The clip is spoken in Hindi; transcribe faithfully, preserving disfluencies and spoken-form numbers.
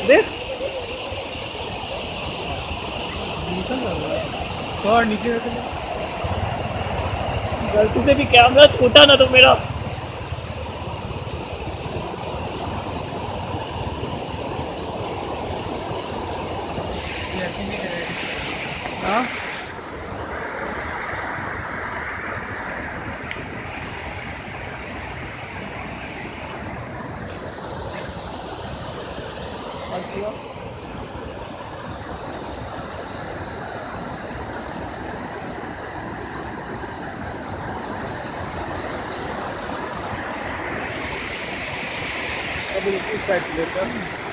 देख थोड़ा नीचे रख ले। गलती से भी कैमरा छूटा ना तो मेरा। हाँ अच्छा अब इस साइड लेकर